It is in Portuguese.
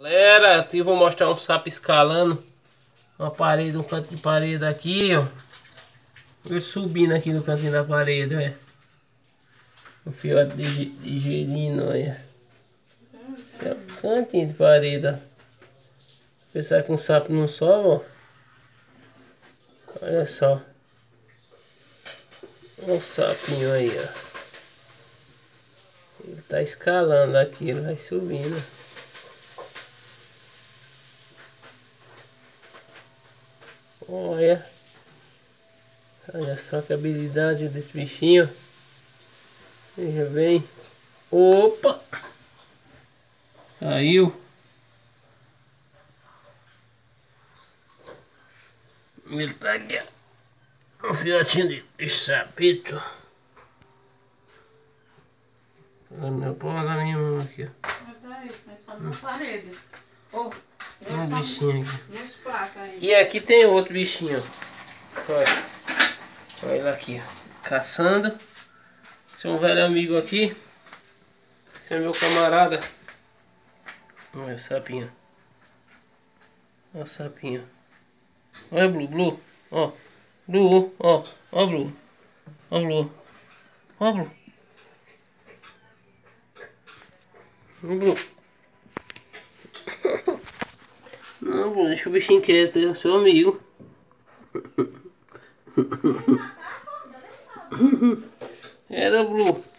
Galera, aqui eu vou mostrar um sapo escalando uma parede, um canto de parede aqui, ó. Ele subindo aqui no cantinho da parede, olha. Um fiote de gerino, olha. Esse é o cantinho de parede, ó. Pensar que um sapo não sobe, ó. Olha só. Um sapinho aí, ó. Ele tá escalando aqui, ele vai subindo. Olha. Olha só que habilidade desse bichinho. Veja bem. Opa! Caiu. Ele tá aqui, ó. Um fiotinho de sapito. Não pode na minha mão aqui, ó. Mas só na parede. Oh, Tem um bichinho aqui. nos pratos aí. E aqui tem outro bichinho, ó. Olha. Olha ele aqui, ó. Caçando. Esse é um velho amigo aqui. Esse é meu camarada. Olha o sapinho. Olha o sapinho. Olha Blue, Blue. Ó. Blue, ó. Ó Blue. Ó Blue. Ó Blue. Ó Blue. Não, Blue, deixa o bichinho quieto, é seu amigo. Era Blue.